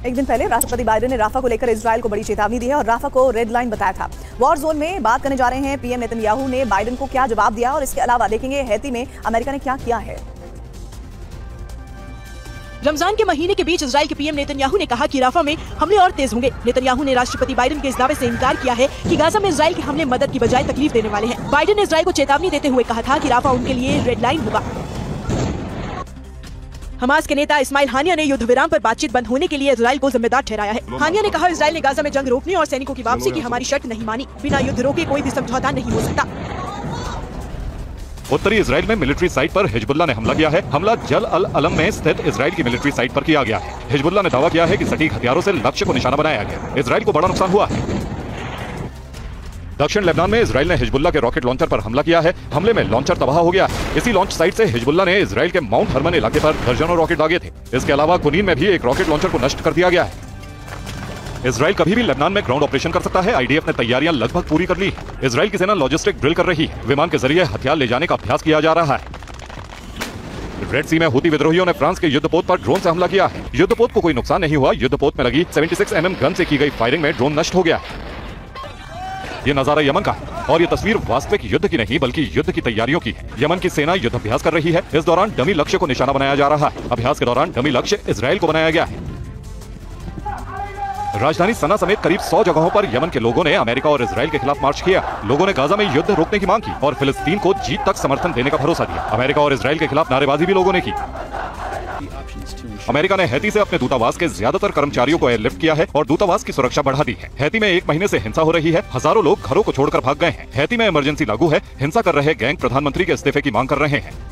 एक दिन पहले राष्ट्रपति बाइडेन ने राफा को लेकर इजरायल को बड़ी चेतावनी दी है और राफा को रेड लाइन बताया था। वॉर जोन में बात करने जा रहे हैं पीएम नेतन्याहू ने बाइडेन को क्या जवाब दिया और इसके अलावा देखेंगे हैती में अमेरिका ने क्या किया है। रमजान के महीने के बीच इजरायल के पीएम नेतन्याहू ने कहा कि राफा में हमले और तेज होंगे। नेतन्याहू ने राष्ट्रपति बाइडेन के इस दावे से इनकार किया है कि गाजा में इजरायल के हमले मदद की बजाय तकलीफ देने वाले हैं। बाइडेन ने इजरायल को चेतावनी देते हुए कहा था कि राफा उनके लिए रेड लाइन होगा। हमास के नेता इस्माइल हानिया ने युद्ध विराम पर बातचीत बंद होने के लिए इजरायल को जिम्मेदार ठहराया है। हानिया ने कहा, इजरायल ने गाजा में जंग रोकने और सैनिकों की वापसी की हमारी शर्त नहीं मानी। बिना युद्ध रोके कोई भी समझौता नहीं हो सकता। उत्तरी इजराइल में मिलिट्री साइट पर हिजबुल्लाह ने हमला किया है। हमला जल अल अलम में स्थित इजराइल की मिलिट्री साइट पर किया गया है। हिजबुल्लाह ने दावा किया है कि सटीक हथियारों से लक्ष्य को निशाना बनाया गया। इजराइल को बड़ा नुकसान हुआ है। दक्षिण लेबनान में इजराइल ने हिजबुल्लाह के रॉकेट लॉन्चर पर हमला किया है। हमले में लॉन्चर तबाह हो गया है। इसी लॉन्च साइट से हिजबुल्लाह ने इजराइल के माउंट हरमन इलाके पर दर्जनों रॉकेट दागे थे। इसके अलावा कुनीन में भी एक रॉकेट लॉन्चर को नष्ट कर दिया गया है। इजराइल कभी भी लेबनान में ग्राउंड ऑपरेशन कर सकता है। आईडीएफ ने तैयारियां लगभग पूरी कर ली है। इजराइल की सेना लॉजिस्टिक ड्रिल कर रही है। विमान के जरिए हथियार ले जाने का अभ्यास किया जा रहा है। रेड सी में हूती विद्रोहियों ने फ्रांस के युद्धपोत पर ड्रोन से हमला किया है। युद्धपोत को कोई नुकसान नहीं हुआ। युद्धपोत में लगी 76 mm गन से की गई फायरिंग में ड्रोन नष्ट हो गया है। ये नजारा यमन का है और ये तस्वीर वास्तविक युद्ध की नहीं बल्कि युद्ध की तैयारियों की है। यमन की सेना युद्ध अभ्यास कर रही है। इस दौरान डमी लक्ष्य को निशाना बनाया जा रहा है। अभ्यास के दौरान डमी लक्ष्य इजराइल को बनाया गया है। राजधानी सना समेत करीब 100 जगहों पर यमन के लोगों ने अमेरिका और इजराइल के खिलाफ मार्च किया। लोगों ने गाजा में युद्ध रोकने की मांग की और फिलिस्तीन को जीत तक समर्थन देने का भरोसा दिया। अमेरिका और इजराइल के खिलाफ नारेबाजी भी लोगों ने की। अमेरिका ने हैती से अपने दूतावास के ज्यादातर कर्मचारियों को एयरलिफ्ट किया है और दूतावास की सुरक्षा बढ़ा दी है। हैती में 1 महीने से हिंसा हो रही है। हजारों लोग घरों को छोड़कर भाग गए हैं। हैती में इमरजेंसी लागू है। हिंसा कर रहे गैंग प्रधानमंत्री के इस्तीफे की मांग कर रहे हैं।